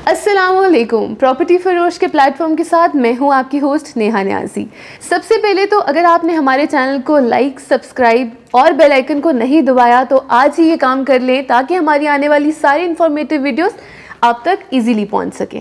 अस्सलामुअलैकुम। प्रॉपर्टी फरोश के प्लेटफॉर्म के साथ मैं हूं आपकी होस्ट नेहा न्याजी। सबसे पहले तो अगर आपने हमारे चैनल को लाइक, सब्सक्राइब और बेल आइकन को नहीं दबाया तो आज ही ये काम कर लें ताकि हमारी आने वाली सारी इंफॉर्मेटिव वीडियोस आप तक इजीली पहुंच सके।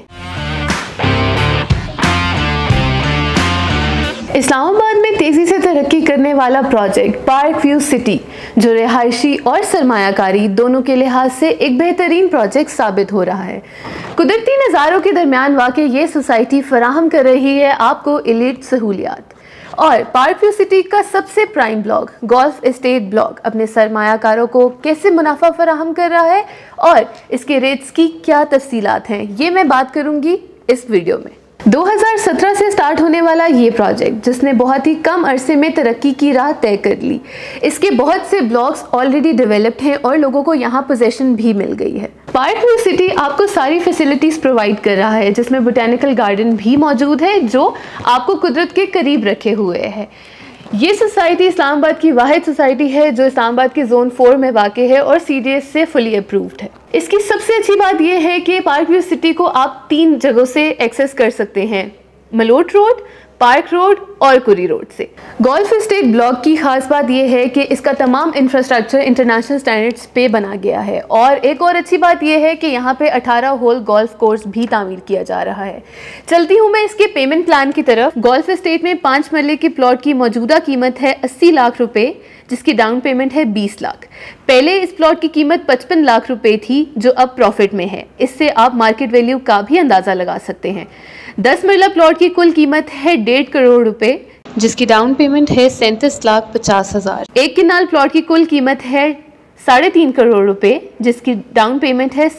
इस्लामाबाद में तेज़ी से तरक्की करने वाला प्रोजेक्ट पार्क व्यू सिटी, जो रिहायशी और सरमायाकारी दोनों के लिहाज से एक बेहतरीन प्रोजेक्ट साबित हो रहा है। कुदरती नज़ारों के दरमियान वाक़ ये सोसाइटी फराहम कर रही है आपको एलीट सहूलियात। और पार्क व्यू सिटी का सबसे prime block golf estate block अपने सरमायाकारों को कैसे मुनाफा फराहम कर रहा है और इसके रेट्स की क्या तफसीलात हैं, ये मैं बात करूँगी इस वीडियो में। 2017 से स्टार्ट होने वाला ये प्रोजेक्ट, जिसने बहुत ही कम अरसे में तरक्की की राह तय कर ली। इसके बहुत से ब्लॉक्स ऑलरेडी डेवलप्ड हैं और लोगों को यहाँ पोजीशन भी मिल गई है। पार्क व्यू सिटी आपको सारी फैसिलिटीज़ प्रोवाइड कर रहा है, जिसमें बोटेनिकल गार्डन भी मौजूद है जो आपको कुदरत के करीब रखे हुए है। ये सोसाइटी इस्लामाबाद की वाहिद सोसाइटी है जो इस्लामाबाद के जोन 4 में वाक़े है और CDS से फुली अप्रूव्ड है। इसकी सबसे अच्छी बात यह है कि पार्क व्यू सिटी को आप 3 जगहों से एक्सेस कर सकते हैं, मलोट रोड, पार्क रोड और कुरी रोड से। गोल्फ एस्टेट ब्लॉक की खास बात यह है कि इसका तमाम इंफ्रास्ट्रक्चर इंटरनेशनल स्टैंडर्ड्स पे बना गया है और एक और अच्छी बात यह है कि यहाँ पे 18 होल गोल्फ कोर्स भी तामीर किया जा रहा है। चलती हूँ मैं इसके पेमेंट प्लान की तरफ। गोल्फ एस्टेट में 5 मरले की प्लॉट की मौजूदा कीमत है 80 लाख रुपए, जिसकी डाउन पेमेंट है 20 लाख। पहले इस प्लॉट की कीमत 55 लाख रुपए थी जो अब प्रॉफिट में है। इससे आप मार्केट वैल्यू का भी अंदाज़ा लगा सकते हैं। 10 मरला प्लॉट की कुल कीमत है 1.5 करोड़ रुपए, जिसकी डाउन पेमेंट है 37,50,000। 1 किनाल प्लॉट की कुल कीमत है 3.5 करोड़ रुपए, जिसकी डाउन पेमेंट है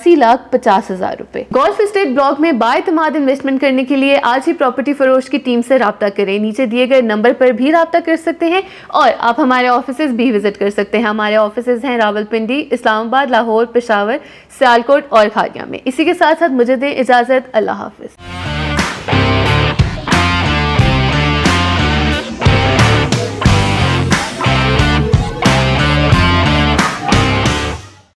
87,50,000 रुपए। गोल्फ एस्टेट ब्लॉक में बाएतमाद इन्वेस्टमेंट करने के लिए आज ही प्रॉपर्टी फरोश की टीम से राब्ता करें। नीचे दिए गए नंबर पर भी राब्ता कर सकते हैं और आप हमारे ऑफिसेज भी विजिट कर सकते हैं। हमारे ऑफिसेज हैं रावलपिंडी, इस्लामाबाद, लाहौर, पेशावर, सियालकोट और खारिया में। इसी के साथ साथ मुझे दें इजाज़त। अल्लाह हाफिज़।